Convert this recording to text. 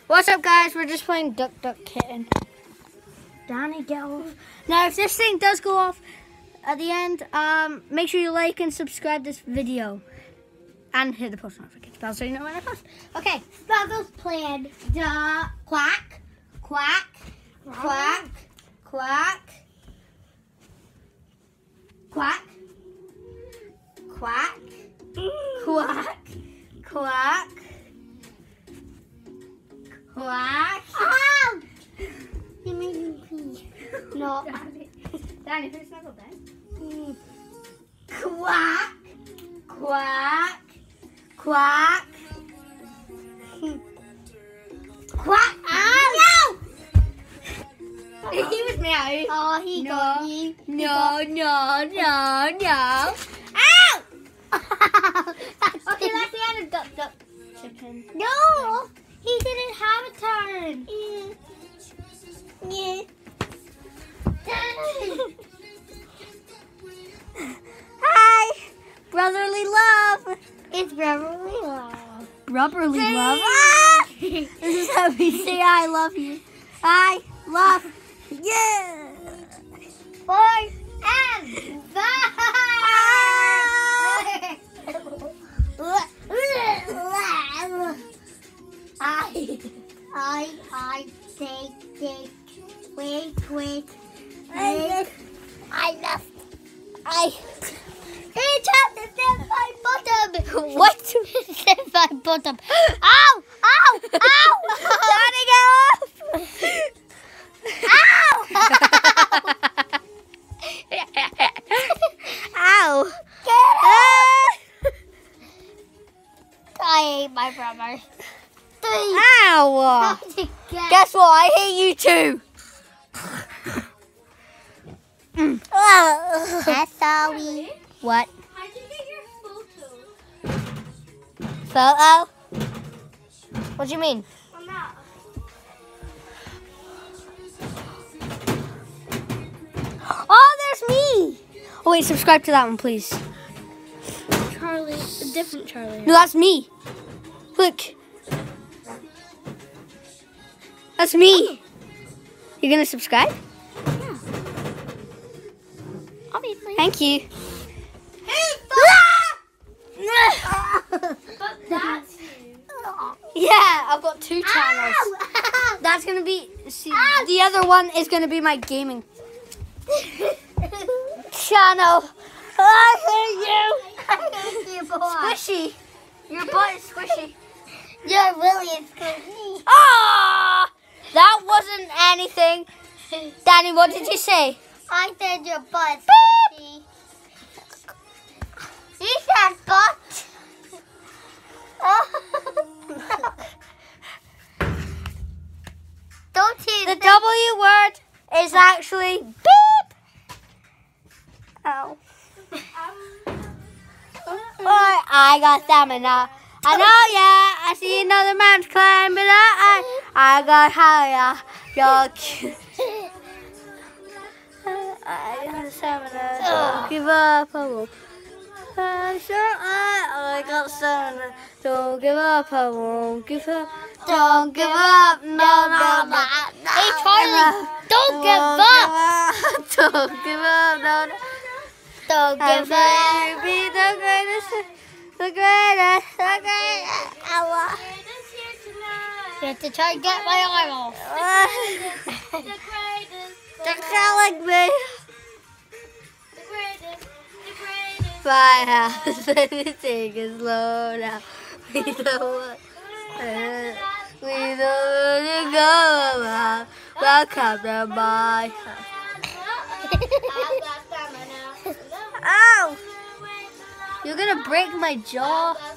What's up, guys? We're just playing Duck Duck Kitten. Danny, get off. Now, if this thing does go off at the end, make sure you like and subscribe this video. And hit the post notification bell so you know when I post. Okay, Buggles playing the quack, quack, quack, quack, quack, quack, quack, quack, quack. Oh! You made me pee. No. Danny, who's snuggled then? Quack, quack, quack, quack. Ow! No! He was meowing. Oh, he got you. No. Ow! Okay, that's the end of Duck Duck Chicken. No! He didn't have a turn. Yeah. Hi! Brotherly love! It's brotherly love. Brotherly love? Ah! This is how we say I love you. I love you! Boys and I take, wait. He tried to sniff my bottom. What? Sniff my bottom. Ow! Daddy, get off! Ow! I hate my brother. Ow! Guess what? I hate you too. Sorry. What? How'd you get your photo? Photo? What do you mean? On that. Oh, there's me! Oh wait, subscribe to that one, please. Charlie, a different Charlie. No, that's me. Look. That's me. You're gonna subscribe? Yeah. Obviously. Thank you. But that's you. Yeah, I've got 2 channels. Ow! That's gonna be, see, the other one is gonna be my gaming channel. I hate you, boy. Squishy. Your butt is squishy. You're really squishy. Ah! That wasn't anything. Danny, what did you say? I said your butt's squishy. You said butt. Don't you The W word is actually beep. Ow. Alright, I got stamina. I know, yeah. I see another man climbing up. I got higher. You're cute. I got stamina. Don't give up. I won't. I'm sure I got stamina. Don't give up. I won't give up. Don't give up. No. Hey, Charlie, don't give up. Don't give up. No. Don't give up. Be the greatest. The greatest. Ow. You have to try and get my arm off. They're calling me. My house, everything is low now. We don't want to go about. Welcome to my house. Ow! You're gonna break my jaw.